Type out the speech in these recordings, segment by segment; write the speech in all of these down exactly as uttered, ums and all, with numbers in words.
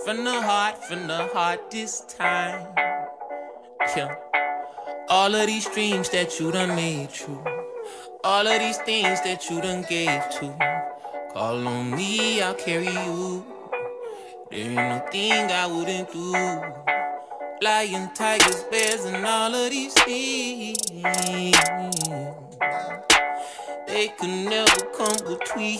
from the heart, from the heart this time. Yeah. All of these dreams that you done made true, all of these things that you done gave to, call on me, I'll carry you. There ain't no thing I wouldn't do. Lion, tigers, bears, and all of these things, they could never come between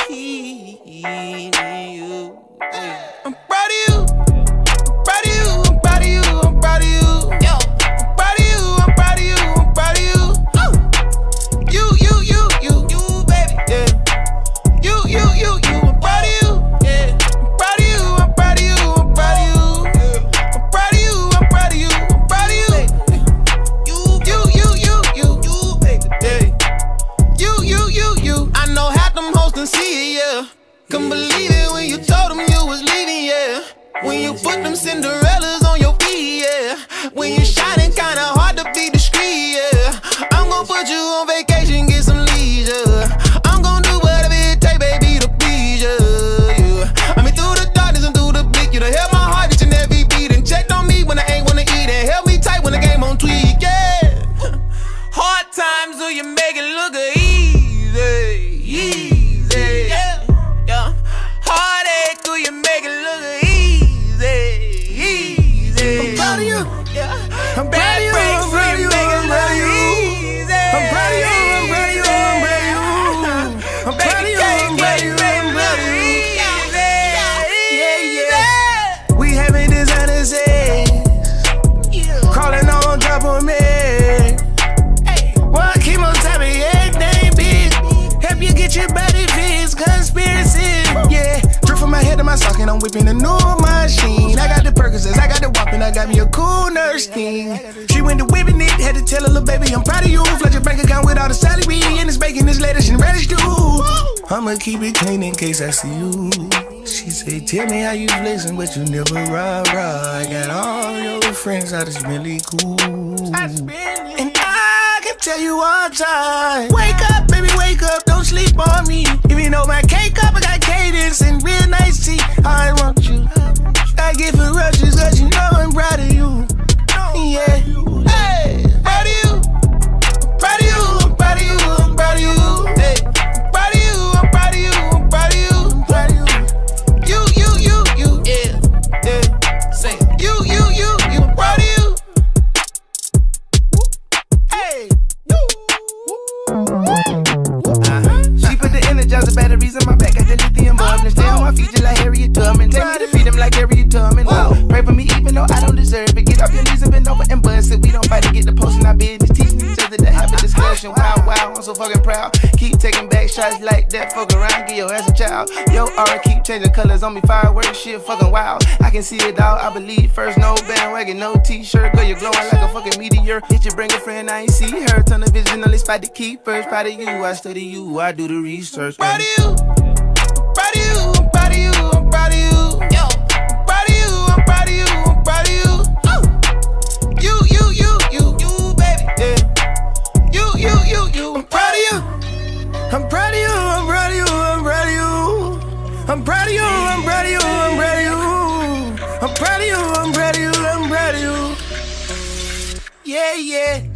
you. I'm proud of you. I'm proud of you. I'm proud of you. I'm proud of you. Yo. I'm proud of you. I'm proud of you. I'm proud of you. Oh. You, you, you, you, you, baby. Yeah. You, you, you, you. I'm proud of you. Yeah. I'm proud of you. I'm proud of you. I'm proud of you. I'm proud of you. I'm proud of you. I'm proud of you. You, you, you, you, you, you, baby. Yeah. You, you, you, you. I know half them hoes can see it, yeah. Couldn't believe it when you told them you was leaving, yeah. When you put them Cinderellas on your feet, yeah. When you shining kinda hard to be discreet, yeah. I'm gon' put you on vacation, get some leisure. I'm gon' do whatever it take, baby, to please you, yeah. I mean through the darkness and through the bleak, you done held my heart each and every beat, and checked on me when I ain't wanna eat, and held me tight when the game on tweak, yeah. Hard times, do you make it look easy, easy, yeah. Yeah. Heartache, do you make it look easy, easy? I'm proud of you. Yeah. I'm proud of you. I'm proud of you. I'm proud of you. I'm proud of you. I'm proud of you. I'm proud of you. I'm proud of you. I'm proud of you. I'm proud of you. Yeah, yeah. We having designer sex, crawling on top of me. One chemo type of everything, bitch. Help you get your body fixed, conspiracy. Yeah, drip from my head to my sock and I'm whipping a new machine. I got the Percocets, I got the whopping, I got me a cool nurse thing. She went to whipping it, had to tell her little baby, I'm proud of you. Flood your bank account with all the salary and it's making this lettuce and radish too. I'ma keep it clean in case I see you. She say, tell me how you flexing, but you never rah rah. I got all your friends, I just really cool. And I can tell you all time, wake up, baby, wake up, don't sleep on me. Even though my cake up, I got cadence and real nice tea. I want you, I give her rushes, cause you know I'm proud of you. Yeah, hey, proud of you, proud of you, I'm proud of you, I'm proud of you. Hey, proud of you, I'm proud of you, I'm proud of you, I'm proud of you. You, you, you, you, yeah, yeah. Say, you, you, you, you, I'm proud of you. Hey, uh-huh. She put the Energizer batteries in my back, got the lithium bulb. And stay on my feet just like Harriet Tubman. Take me to freedom like Harriet Tubman. Whoa. Pray for me even though I don't deserve it. Get off your knees and bend over and bust it. We don't fight to get the post in our business. Teaching each other to have a discussion. Wow, wow, I'm so fucking proud. Keep taking back shots like that. Fuck around, get your ass a child. Yo, aura keep changing colors on me. Fireworks, shit fucking wild. I can see it all, I believe. First, no bandwagon, no t-shirt. Girl, you're glowing like a fucking meteor. Hit you, bring a friend, I ain't see her. Turn the vision, only spot the keepers. Proud of you, I study you, I do the research. Proud of you, proud of you, I'm proud of you, I'm proud of you. Yo, I'm proud of you, I'm proud of you, I'm proud of you. Oh. You, you, you, you, you, baby, yeah. You, you, you, you, I'm proud of you. I'm proud of you, I'm proud of you, I'm proud of you. I'm proud of you, I'm proud of you, I'm proud of you. I'm proud of you, I'm proud of you, I'm proud of you. Yeah, yeah.